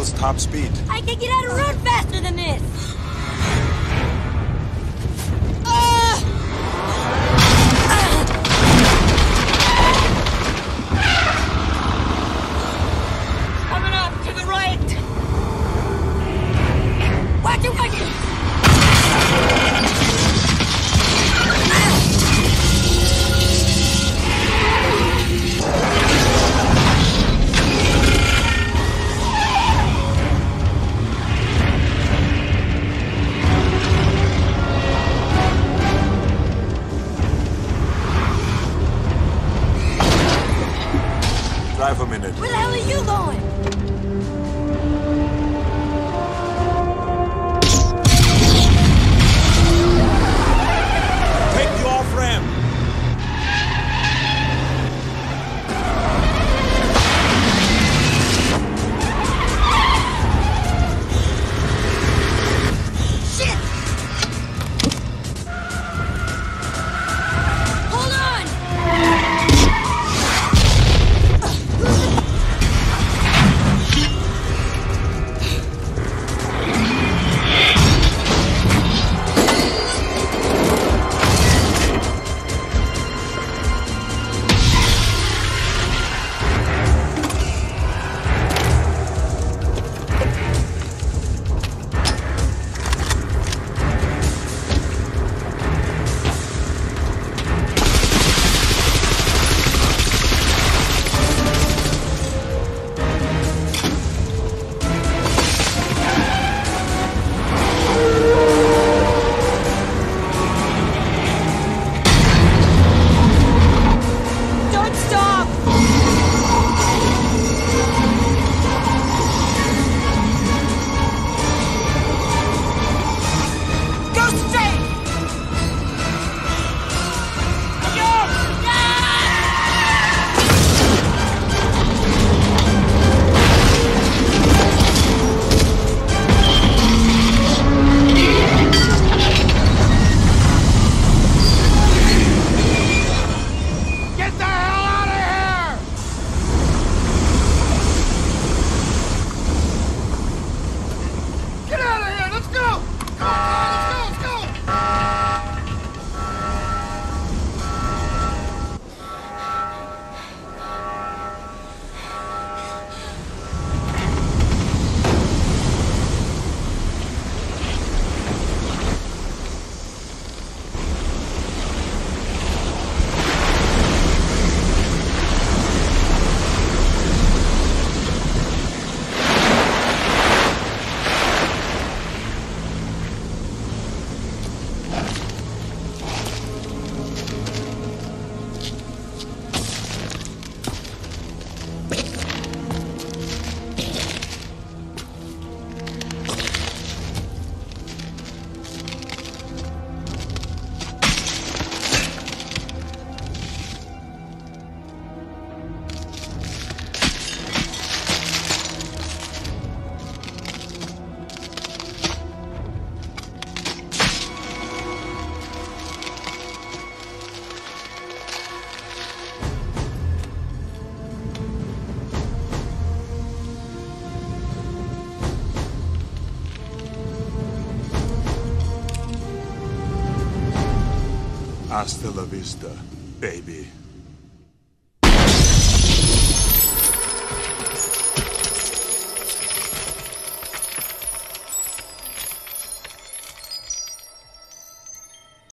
vehicle's top speed. I can get out of road faster than this! Coming up to the right! Watch it, watch it! Drive a minute. Where the hell are you going? Take the off-ramp! Shit! Hold on! Don't stop! Go straight! Get the hell out of here! Get out of here! Let's go! Come on, let's go! Let's go! Hasta la vista, baby.